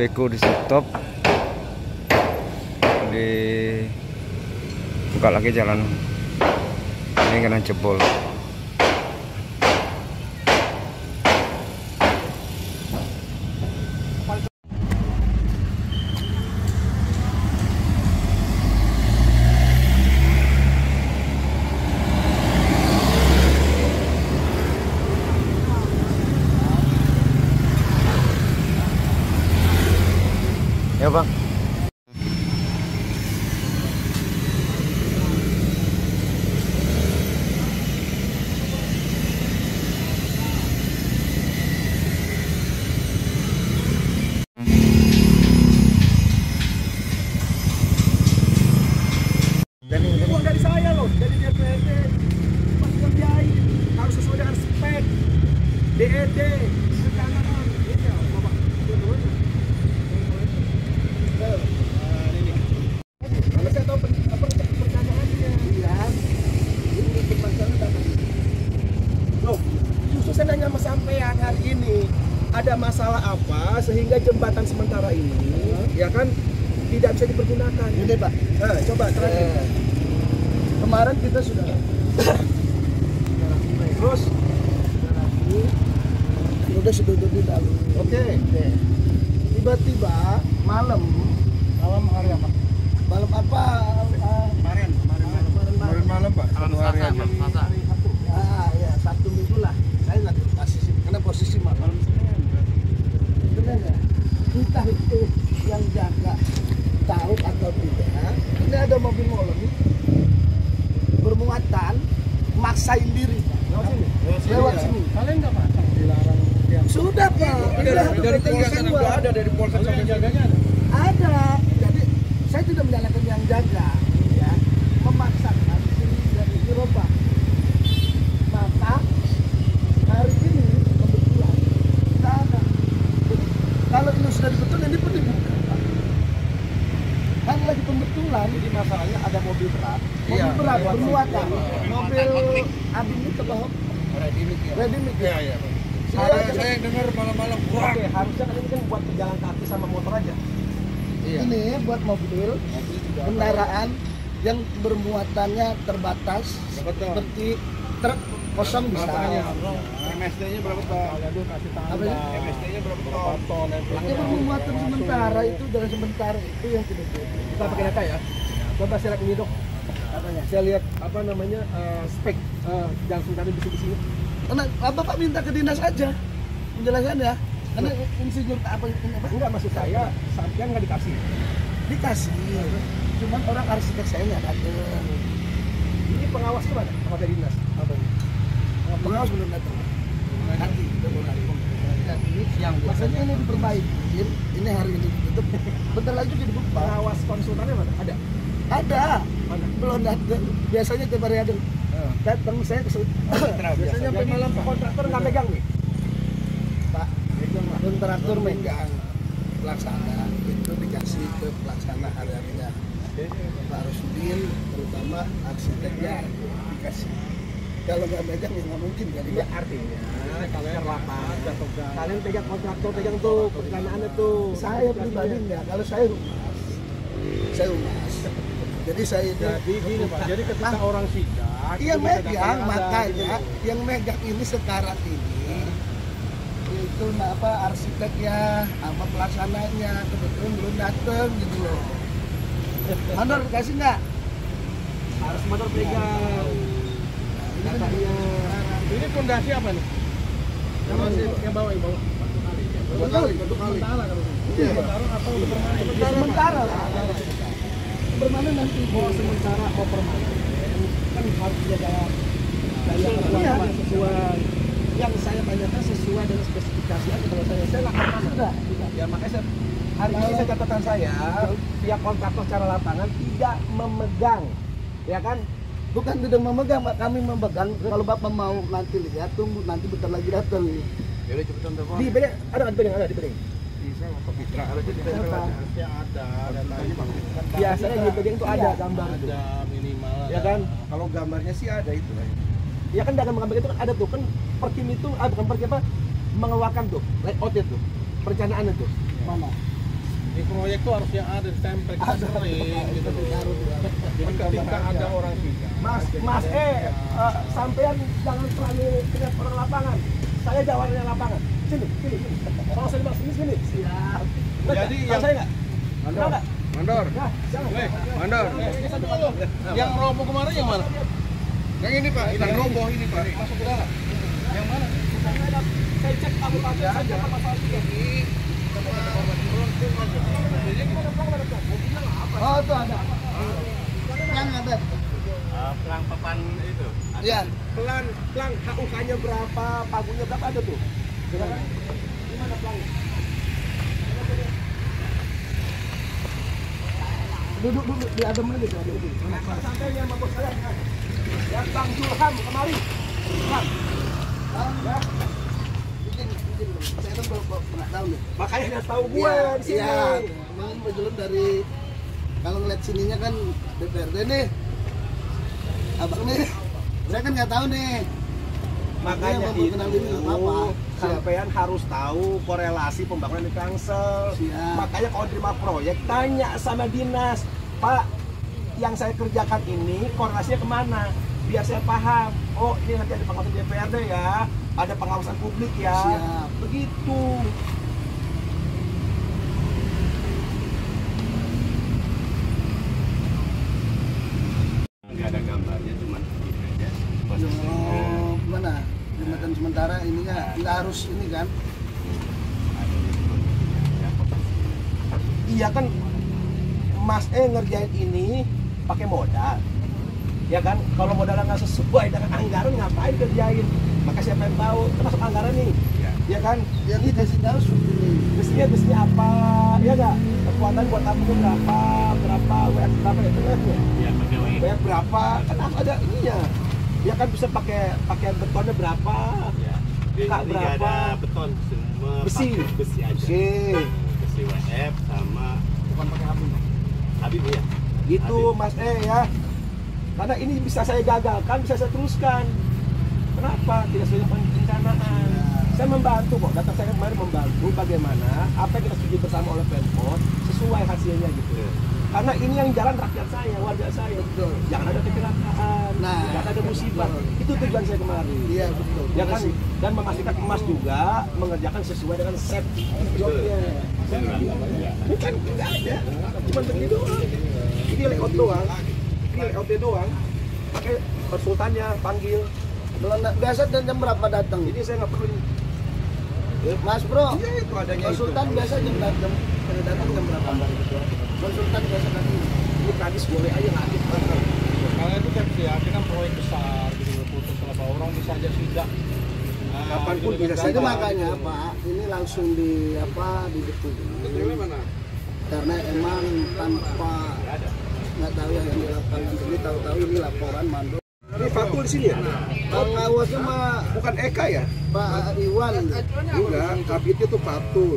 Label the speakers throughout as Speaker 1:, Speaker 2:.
Speaker 1: beko di stop, dibuka lagi jalan ini karena jebol. Ya bang.
Speaker 2: Uang dari saya loh, dari DPRD Mas kerjai harus sesuai dengan spek DED sekarang ini ya Bapak. Kalau saya tahu pertanyaannya ya, ini permasalahan data. Loh, justru saya nanya sama sampean hari ini ada masalah apa sehingga jembatan sementara ini ya kan tidak bisa dipergunakan. Ini Pak, coba terakhir. Kemarin kita sudah terus sudah di dalam. Oke. Tiba-tiba malam hari apa? Malam apa? Kemarin malam Pak. Satu hari aja. Ya, Sabtu Minggu lah. Saya nggak posisi karena posisi malam. Sebenarnya entah itu yang jaga tahu atau tidak. Ini ada mobil molong bermuatan maksain diri lewat sini. Kalian nggak pasang dilarang? Sudah Pak. Dari polsek juga ada, dari polsek yang jaganya ada. Jadi saya tidak menyalahkan yang jaga, ya, memaksakan sini dari Eropa. Maka hari ini kebetulan kita ada. Kalau ini sudah dibetulkan ini pun dibuka. Kan lagi pembetulan. Jadi masalahnya ada mobil berat. Mobil berat bermuatan. Mobil Abim ini ke bawah. Ready mix. Iya. Saya dengar malam-malam. Oke, harusnya kan ini kan buat pejalan kaki sama motor aja. Iya. Ini buat mobil kendaraan yang bermuatannya terbatas. Seperti truk kosong bisa. MST-nya berapa Pak? MST-nya berapa ton? Ini bermuatan sementara itu dari sementara itu yang tidak. Kita pakai data ya. Coba saya lihat ini dok. Saya lihat apa namanya spek jalan sementara di sini. Karena Bapak minta ke dinas aja penjelasannya. Karena insinyur apa? Enggak, maksud saya sampean nggak dikasih. Dikasih. Cuman orang arsitek saya nggak ada. Ini pengawas tuh ada? Apa dari dinas? Apa ini? Pengawas belum datang. Nanti udah mulai. Siang. Maksudnya ini diperbaiki. Ini hari ini ditutup. Bentar lagi dibuka. Pengawas konsultannya mana? Ada. Ada. Mana? Belum datang. Biasanya tiap hari ada. Datang saya biasanya sampai malam Pak. Kontraktor nggak megang nih Pak. Kontraktor megang pelaksana itu dikasih ke pelaksana hari-harinya Pak Rusudin, terutama arsiteknya dikasih. Kalau nggak megang ya nggak mungkin kan. Ya artinya kalian rapat atau kalian pegang kontraktor, pegang tuh perencanaannya tuh. Saya pribadi nggak. Kalau saya humas. Jadi saya gini Pak. Jadi ketika orang sidak iya megang, makanya yang megang ini sekarang ini itu apa arsiteknya sama pelaksananya kebetulan belum datang gitu loh. Mandor kasih nggak? Harus mandor pegang. Ini fondasi apa nih? Yang bawah. Batu kali. Sementara atau permanen? Sementara lah. Permanen nanti. Sementara atau permanen? Kan harus jaga daya sesuai yang saya tanyakan sesuai dengan spesifikasi aja. Kalau saya lakukan sudah ya, makanya hari ini saya catatan saya pihak kontraktor secara lapangan tidak memegang, ya kan? Bukan tidak memegang Pak, kami memegang. Kalau Bapak mau nanti lihat, tunggu nanti bentar lagi datang. Jadi cepetan telepon. Di bedeng ada di bedeng. Bisa Pak Fitra ada di bedeng ada biasanya di bedeng itu ada gambar itu. Ada minimal. Ya kan? Kalau gambarnya sih ada itu lah. Ya kan dalam gambar itu kan ada tuh kan perkim itu bukan perkim apa mengeluarkan tuh layout itu perencanaan itu. Mana?
Speaker 3: Di proyek tuh harusnya ada stempel kita sering gitu loh. Jadi ketika ada orang tidak.
Speaker 2: Mas, sampean jangan terlalu dekat orang lapangan. Saya jawabannya lapangan. Sini. Kalau saya mas sini. Siap.
Speaker 3: Jadi yang
Speaker 2: saya nggak? Mandor.
Speaker 1: Mandor.
Speaker 2: Nah, jangan.
Speaker 1: Mandor.
Speaker 3: yang roboh kemarin yang mana?
Speaker 1: Yang ini Pak, yang roboh ini Pak.
Speaker 3: Masuk ke dalam. Yang mana?
Speaker 2: Saya cek kabupaten saja apa masalah ini. Oh, itu ada. Pelang ada.
Speaker 3: Pelang papan itu.
Speaker 2: Iya, pelang HUK-nya berapa, pagunya berapa ada tuh. Silakan. Gimana pelangnya? Duduk di adem aja tuh, adem. Santainya sama bos saya. Ya, Bang Julham kemari. Bang. Ya. Saya kan pernah tahu nih. Makanya nggak tahu gue di sini. Iya, memang berjalan dari kalau ngeliat sininya kan DPRD nih. Abang nih. Saya kan nggak tahu nih.
Speaker 4: Makanya itu sampean harus tahu korelasi pembangunan di Tangsel. Makanya kalau terima proyek tanya sama dinas, Pak, yang saya kerjakan ini korelasinya kemana? Biar saya paham. Oh, ini nanti ada pengawasan DPRD ya, ada pengawasan publik ya.
Speaker 2: Siap.
Speaker 4: Begitu.
Speaker 3: Nggak ada gambarnya, cuma ini aja.
Speaker 2: Oh, gimana? Jembatan sementara ininya nggak harus ini kan?
Speaker 4: Iya kan, Mas ngerjain ini pakai modal. Ya kan, kalau modalnya nggak sesuai dengan anggaran ngapain kerjain? Maka siapa yang tahu? Termasuk anggaran nih, ya kan?
Speaker 2: Ya ini kasih tahu
Speaker 4: Bisnya apa? Ya nggak? Kekuatan buat tabung berapa, WF berapa ya?
Speaker 3: Ya, pakai
Speaker 4: WF berapa? Kan harus ada ininya. Ya kan bisa pakai betonnya berapa?
Speaker 3: Ya.
Speaker 4: Kak berapa?
Speaker 3: Ada beton semua.
Speaker 4: Besi.
Speaker 3: Pakai besi aja. Besi WF sama
Speaker 2: bukan pakai habis.
Speaker 3: Habib ya.
Speaker 4: Gitu Mas ya. Karena ini bisa saya gagalkan, bisa saya teruskan. Kenapa? Tidak sesuai dengan perencanaan. Saya membantu kok, data saya kemarin membantu bagaimana apa yang kita setuju bersama oleh Pemkot sesuai hasilnya gitu. Karena ini yang jalan rakyat saya, warga saya.
Speaker 2: Betul.
Speaker 4: Jangan ada kecelakaan,
Speaker 2: Nah,
Speaker 4: jangan ada musibah. Itu tujuan saya kemarin.
Speaker 2: Iya betul.
Speaker 4: Ya kan, dan memastikan emas juga mengerjakan sesuai dengan set jobnya. Ini kan enggak ada, cuma begini doang. Ini layout doang, ini layoutnya doang. Pakai konsultannya panggil.
Speaker 2: Biasa jam berapa datang?
Speaker 4: Jadi saya nggak perlu.
Speaker 2: Mas Bro,
Speaker 4: Iya itu adanya
Speaker 2: konsultan
Speaker 4: itu.
Speaker 2: biasa jam datang jam berapa? Konsultan biasa datang.
Speaker 4: Ini kadis boleh aja ngadit.
Speaker 3: Kalau itu kan sih, kan proyek besar gitu loh, putus berapa orang bisa aja sidak.
Speaker 4: Kapanpun bisa
Speaker 2: Itu makanya Pak, ini langsung di didukung.
Speaker 3: Mana?
Speaker 2: Karena emang tanpa nggak tahu yang di lapangan ini tahu-tahu ini laporan mandor.
Speaker 4: Ini Fatul di sini ya?
Speaker 2: Pengawasnya mah
Speaker 4: Bukan Eka ya?
Speaker 2: Pak Iwan.
Speaker 4: Enggak, kabitnya tuh Fatul.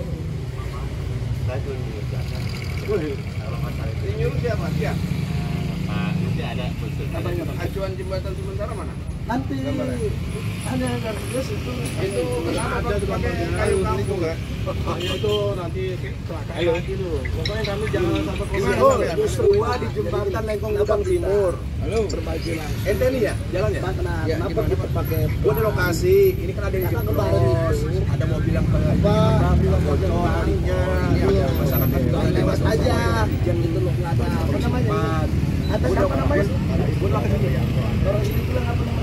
Speaker 1: Ini nyuruh siapa? Dia.
Speaker 3: Nanti ada khusus.
Speaker 1: Acuan jembatan sementara mana?
Speaker 2: Nanti ada garis itu.
Speaker 1: Itu kenapa Pak pakai kayu kampung nggak?
Speaker 3: Itu nanti kecelakaan lagi tuh. Pokoknya kami jangan sampai
Speaker 2: Oh, justru di jembatan Lengkong Gudang Timur.
Speaker 1: Halo.
Speaker 2: Berbajilan.
Speaker 4: Ente nih ya? Jalan ya?
Speaker 2: Pak, kenapa kita pakai
Speaker 4: Gua di lokasi, ini kan ada yang
Speaker 2: Karena
Speaker 4: jeblos,
Speaker 2: kemarin
Speaker 4: ada mobil yang
Speaker 2: bilang mau
Speaker 4: harinya,
Speaker 2: Iya.
Speaker 4: masyarakat juga
Speaker 2: lewat aja. Yang gitu loh, nggak ada apa namanya? Atas apa namanya?
Speaker 4: Gua udah kesini ya.
Speaker 2: Orang ini bilang apa namanya?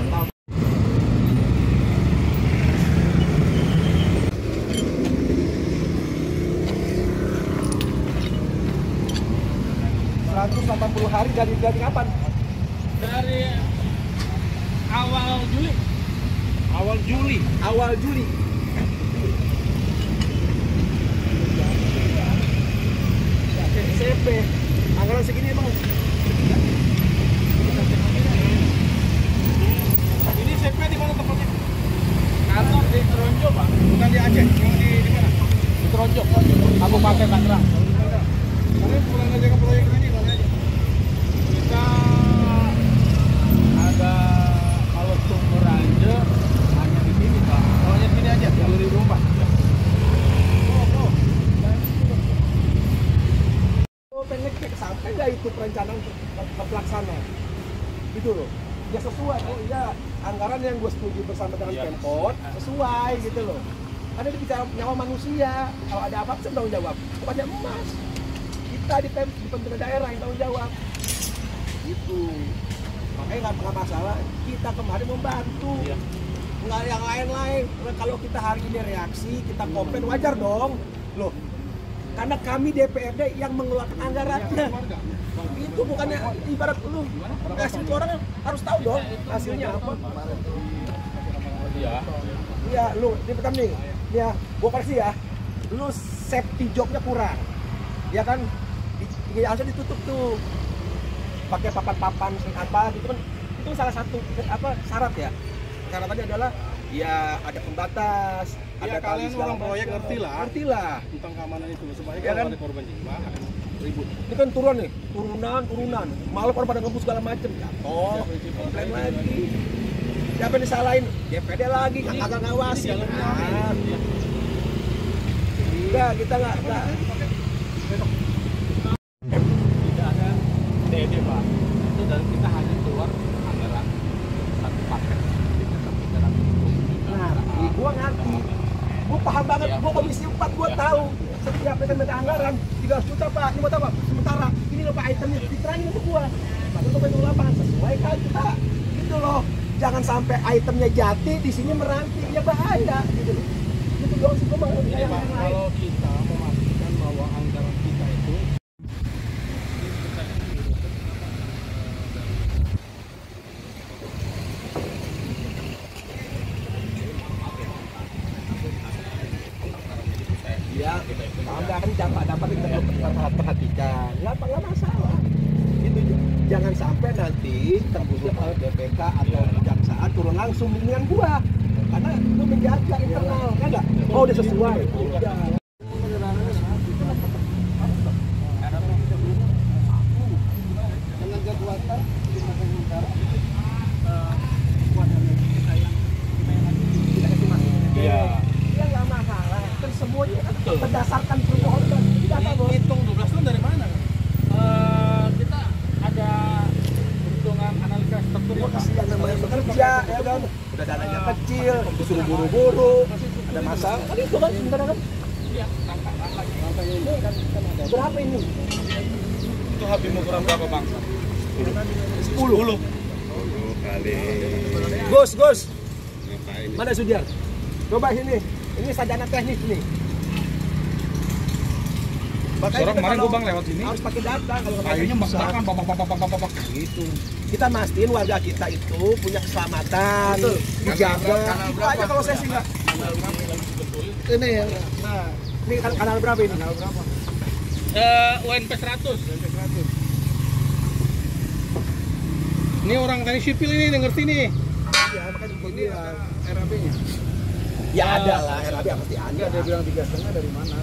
Speaker 4: 180 hari dari kapan?
Speaker 3: dari awal Juli.
Speaker 4: Awal Juli. CP. Anggaran segini emang.
Speaker 3: Ini CP di mana tempatnya? Kantor di Teronjo, Pak. Bukan di Aceh, yang di mana? Di Teronjo. Aku pakai Tangerang. Kalian pulang aja ke proyek ini, mana aja. Kita ada kalau sumber aja hanya di sini, Pak. Oh, hanya di sini aja, 2004.
Speaker 4: oh iya, anggaran yang gue setuju bersama dengan Pemkot sesuai gitu loh. Karena dia bicara nyawa manusia, kalau ada apa-apa saya tanggung jawab. Bukannya emas. Kita di pemerintah daerah yang tanggung jawab. Gitu. Makanya nggak masalah, kita kemarin membantu. Nggak yang lain-lain. Kalau kita hari ini reaksi, kita komplain, wajar dong. Loh, karena kami DPRD yang mengeluarkan anggarannya. Itu bukannya ibarat lu kasih itu orang harus tahu dong hasilnya apa. Iya, lu ini pertama nih. Ya, gua kasih ya. Lu safety jobnya kurang. Ya kan? Harusnya ditutup tuh. Pakai papan-papan apa gitu kan. Itu salah satu syarat ya. Syaratnya adalah ya ada pembatas,
Speaker 3: ya,
Speaker 4: ada
Speaker 3: kalian orang proyek ngerti lah tentang keamanan itu supaya
Speaker 4: ya
Speaker 3: kalau
Speaker 4: kan?
Speaker 3: ada korban jiwa akan ribut.
Speaker 4: Ini kan turun nih, turunan, malah orang pada ngebus segala macem, jatuh, komplain lagi. Siapa yang disalahin? DPD lagi, kagak ngawasin. Enggak, kita nggak.
Speaker 3: Tidak ada DD Pak. Itu dan kita hanya keluar anggaran satu paket.
Speaker 4: Nah, gua ngerti. Gua paham banget, gua komisi 4, gua tahu. Setiap mereka minta anggaran 300 juta Pak, ini mau tahu Pak, sementara ini loh Pak itemnya, diterangin ke gua. Pak itu bentuk lapangan sesuai kan kita, gitu loh. Jangan sampai itemnya jati di sini meranti, ya bahaya gitu loh. Itu doang sih gua mau.
Speaker 3: Jadi Pak, kalau kita memastikan bahwa anggaran kita itu
Speaker 4: ya, anggaran dapat kita perhatikan, nggak masalah. Itu jangan sampai nanti terbuka oleh BPK atau kejaksaan turun langsung dengan gua, karena itu menjaga internal, kan nggak? Oh udah sesuai. Tenaga buatan
Speaker 3: iya.
Speaker 4: Ya nggak masalah, kan semuanya kan berdasarkan permohonan.
Speaker 3: Hitung 12 tahun dari mana? Kita ada perhitungan analisa struktur ya Pak.
Speaker 4: Kasihan namanya bekerja, ya kan? Udah dananya kecil, disuruh buru-buru, ada masalah. Kan itu kan sebenarnya kan?
Speaker 3: Iya, angkanya ini kan ada.
Speaker 4: Berapa ini?
Speaker 3: Itu habis ukuran berapa Bang?
Speaker 4: 10.
Speaker 1: kali.
Speaker 4: Gus.
Speaker 1: Ngapain?
Speaker 4: Mana Sudiar? Coba sini. Ini sarjana teknik nih. Makanya
Speaker 3: Orang
Speaker 4: kita
Speaker 3: kemarin
Speaker 4: kalau
Speaker 3: gua Bang lewat sini.
Speaker 4: harus pakai data kalau nggak
Speaker 3: Kayunya
Speaker 4: bisa.
Speaker 3: bak gitu.
Speaker 4: Kita mastiin warga kita itu punya keselamatan, dijaga. Itu aja kalau saya sih nggak. Ini ya. Nah, ini kanal berapa ini? Kanal berapa?
Speaker 3: UNP 100. Ini orang teknik sipil ini yang ngerti nih.
Speaker 4: Iya, makanya ini RAB-nya. Ya ada lah, RAB pasti ada.
Speaker 3: Dia bilang 3,5 dari mana?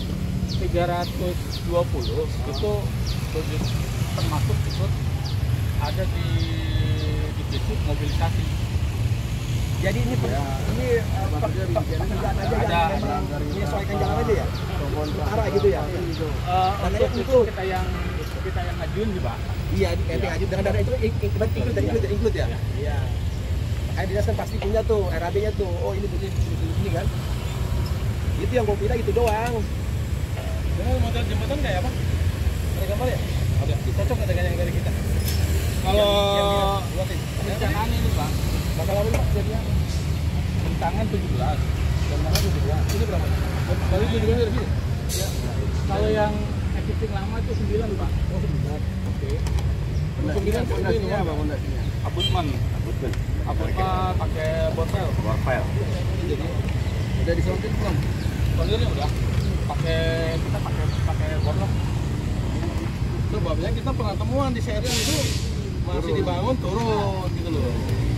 Speaker 3: 320 itu termasuk ikut ada di bisnis mobilisasi.
Speaker 4: Jadi ini pekerjaan aja
Speaker 3: Ada.
Speaker 4: yang memang menyesuaikan jalan aja ya? Utara gitu ya?
Speaker 3: Untuk kita yang ngajuin sih Pak.
Speaker 4: Iya, di ngajuin dengan dana itu include ya? Iya. Makanya dinas kan pasti punya tuh, RAB-nya tuh, oh ini begini kan? Itu yang gue kira itu doang.
Speaker 3: Dengan model jembatan kayak apa?
Speaker 4: Ada gambar ya?
Speaker 3: Ada.
Speaker 4: Cocok nggak dengan yang dari kita?
Speaker 3: Kalau
Speaker 4: buatin.
Speaker 3: rencanaan ini Pak,
Speaker 4: Bakal apa nih jadinya?
Speaker 3: bentangan 17
Speaker 4: Dan mana 17? Ini berapa?
Speaker 3: Kali 17 dari sini. Ya. Kalau yang existing lama itu 9 Pak.
Speaker 4: Oh 9. Oke.
Speaker 3: 9 fondasinya apa fondasinya? Abutman pakai botol.
Speaker 1: Warfile.
Speaker 3: Jadi
Speaker 4: Udah diselontin belum?
Speaker 3: Sondirnya udah kita pakai botol. Itu babnya kita pernah temuan di serial itu masih dibangun turun gitu loh.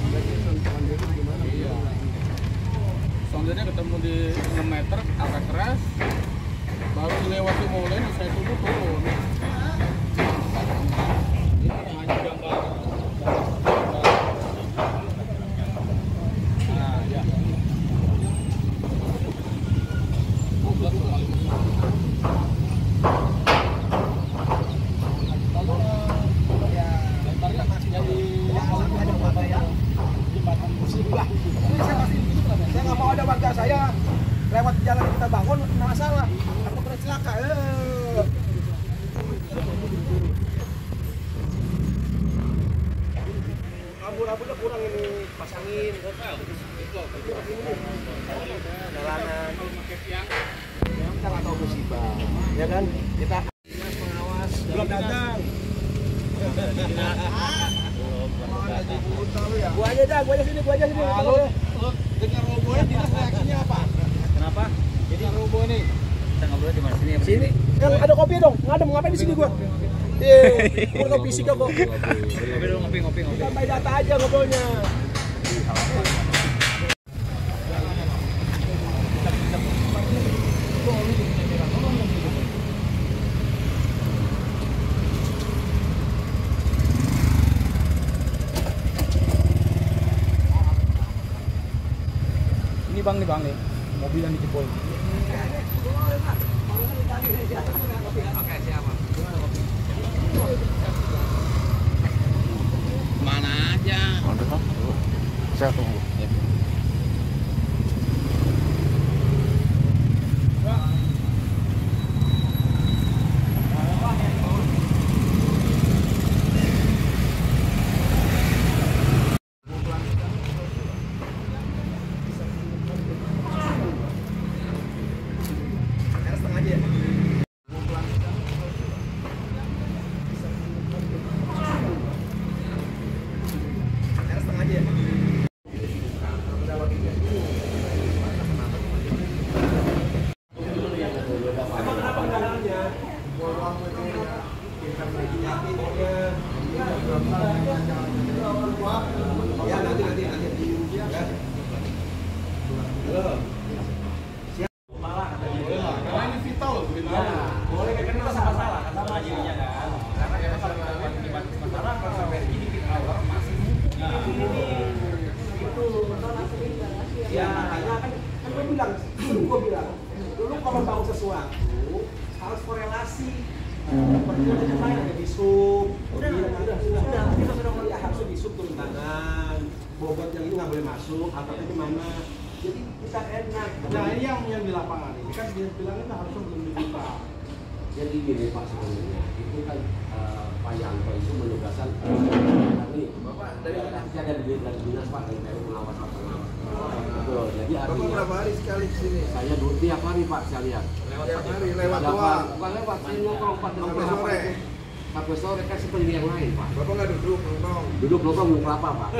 Speaker 3: Iya. Sondirnya ketemu di 6 meter agak keras. Baru dilewati mulai saya turun. Ini hanya gambar. Nah, ya.
Speaker 4: Ya, lembarnya masih jadi ada ya.
Speaker 2: lah. Ini saya pasti begitu kenapa? Saya nggak mau ada warga saya lewat jalan yang kita bangun kena masalah. Aku kena celaka. Abu-abunya kurang ini pasangin. Jalanan. Kita nggak tahu musibah, ya kan? Kita pengawas belum datang. Gua aja sini.
Speaker 3: Halo, lu dengar robohnya dinas reaksinya apa?
Speaker 1: Kenapa?
Speaker 3: Jadi roboh ini.
Speaker 1: Kita ngobrol di mana sini?
Speaker 2: Sini. Yang ada kopi dong. Ngadem ngapain di sini gua? Gua ngopi sih kok.
Speaker 1: Ngopi dulu, ngopi.
Speaker 2: Sampai data aja ngobrolnya.
Speaker 3: Ini bang nih, mobil yang dijebol.
Speaker 1: Oke, siapa?
Speaker 3: Mana aja?
Speaker 1: Saya tunggu.
Speaker 2: Gue bilang, dulu kalau tahu sesuatu harus korelasi. Perjuangan yang lain ada di sub, sudah, ya harusnya di sub turun tangan. Bobot yang ini nggak boleh masuk, atapnya di mana? Jadi kita enak.
Speaker 3: Nah ini yang di lapangan ini kan dia bilang itu harusnya belum dibuka.
Speaker 5: Jadi gini Pak sebenarnya itu kan Pak Yanto itu menugaskan ini Bapak dari ada di dinas Pak dari PU pengawas lapangan. Betul. Jadi
Speaker 2: Bapak berapa hari sekali di sini?
Speaker 5: saya tiap hari Pak saya lihat.
Speaker 2: Tiap hari lewat doang.
Speaker 5: Bukan lewat, saya nongkrong Pak
Speaker 2: Sampai sore.
Speaker 5: Sampai sore kan seperti yang lain Pak.
Speaker 2: Bapak nggak duduk nongkrong.
Speaker 5: Duduk nongkrong mau kelapa Pak.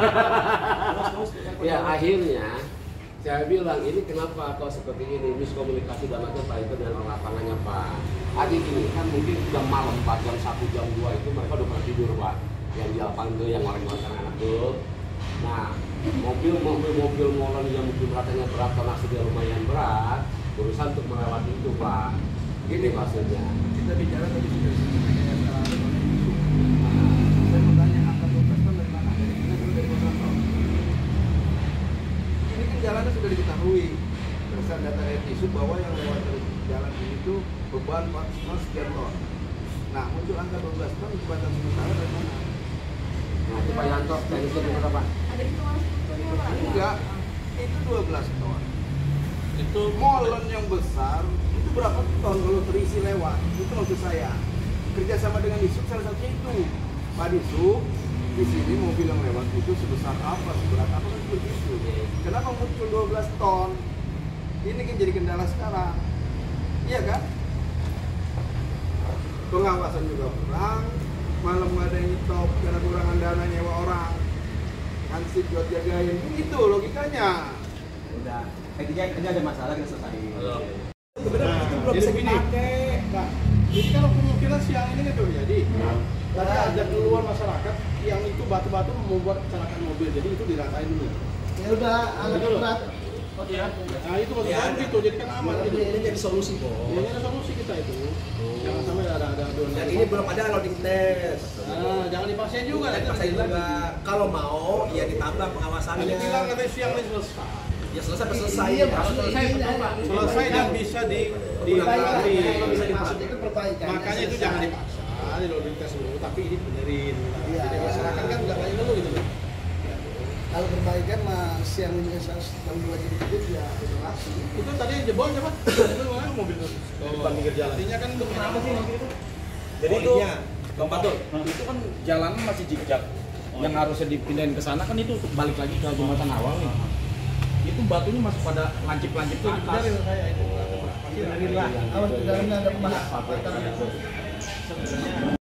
Speaker 5: Ya akhirnya saya bilang ini kenapa kok seperti ini miskomunikasi dan macam Pak itu dengan lapangannya Pak. Adik ini kan mungkin jam malam Pak, jam 1, jam 2 itu mereka udah pernah tidur Pak. Yang di lapangan itu yang orang-orang anak tuh. Nah mobil molen yang mungkin beratnya berat karena sudah lumayan berat berusaha untuk melewati itu Pak. Gini maksudnya.
Speaker 2: Kita bicara tadi sudah saya mau tanya angka 12 ton dari mana? Dari mana? Ini kan jalannya sudah diketahui berdasarkan data Etisu bahwa yang lewat dari jalan ini itu beban maksimal sekian ton. Nah muncul angka 12 ton jembatan sementara dari mana?
Speaker 5: Nah itu Pak Yanto dari itu berapa?
Speaker 2: Enggak, itu 12 ton. Itu molen yang besar itu berapa ton kalau terisi lewat? Itu maksud saya. Kerjasama dengan Disub salah satunya itu. Pak Disub di sini mobil yang lewat itu sebesar apa, seberat apa kan begitu. Kenapa muncul 12 ton? Ini kan jadi kendala sekarang. Iya kan? Pengawasan juga kurang. Malam nggak ada yang nyetop karena kurangan dana nyewa orang. Hansip buat jagain. Itu logikanya.
Speaker 4: Udah, intinya ada masalah kita selesaiin.
Speaker 2: Sebenarnya itu belum
Speaker 3: Jadi
Speaker 2: bisa
Speaker 3: begini,
Speaker 2: dipakai.
Speaker 3: Pak. Jadi kalau kemungkinan siang ini kan terjadi. Tadi ada keluar masyarakat yang itu batu-batu membuat kecelakaan mobil, jadi itu diratain dulu.
Speaker 2: Ya udah, alat berat.
Speaker 3: Nah itu maksud saya gitu, jadi kan aman gitu.
Speaker 4: Ini jadi solusi kok.
Speaker 3: Ini ada solusi kita itu. Jangan sampai ada aduan.
Speaker 4: Dan ini belum ada loading test.
Speaker 3: Nah, jangan dipaksain juga.
Speaker 4: Jangan dipaksain juga. Kalau mau, ya ditambah pengawasannya.
Speaker 3: Tadi bilang katanya siang ini selesai.
Speaker 4: Ya selesai.
Speaker 2: Iya,
Speaker 3: Selesai dan bisa dilewati.
Speaker 2: Bisa dimasuk itu perbaikan.
Speaker 3: Makanya itu jangan dipaksa, di loading test dulu, tapi ini benerin.
Speaker 2: Iya.
Speaker 3: Jadi masyarakat kan nggak kayak dulu gitu loh.
Speaker 2: Kalau perbaikan masih yang investasi yang wajib itu ya inovasi.
Speaker 3: Itu tadi jebol siapa? Itu mana mobil itu?
Speaker 5: Depan pinggir jalan.
Speaker 3: Artinya kan untuk
Speaker 6: Kenapa sih nanti itu?
Speaker 5: Jadi itu
Speaker 6: Bang Patul, itu kan jalanan masih zigzag. Yang harusnya dipindahin ke sana kan itu untuk balik lagi ke jembatan awal nih. Itu batunya masih pada lancip-lancip tuh di atas.
Speaker 3: saya itu.
Speaker 2: Awas di dalamnya ada pembahasan.